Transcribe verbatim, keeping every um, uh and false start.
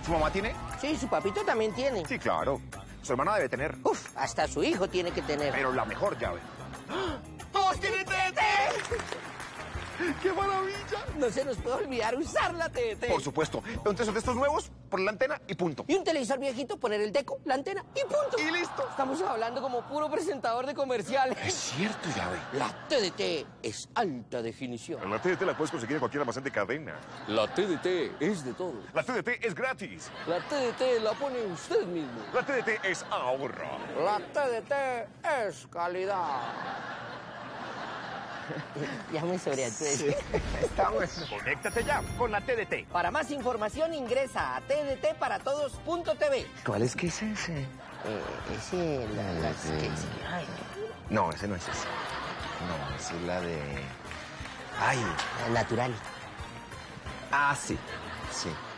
¿Su mamá tiene? Sí, su papito también tiene. Sí, claro. Su hermana debe tener. Uf, hasta su hijo tiene que tener. Pero la mejor llave. ¡Todos tienen T D T! ¡Qué maravilla! No se nos puede olvidar usar la T D T. Por supuesto. Entonces, de estos nuevos, por la antena y punto. Y un televisor viejito, poner el deco, la antena y punto. Y listo. Estamos hablando como puro presentador de comerciales. Es cierto, llave. La T D T es alta definición. La T D T la puedes conseguir en cualquier almacén de cadena. La T D T es de todo. La T D T es gratis. La T D T la pone usted mismo. La T D T es ahorro. La T D T es calidad. Ya me sobreactué. Sí. Estamos. Conéctate ya con la T D T. Para más información ingresa a t d t para todos punto t v. ¿Cuál es que es ese? Eh, ese, la, las que... Ay, No, ese no es ese. No, esa es la de... Ay. natural. Ah, sí. Sí.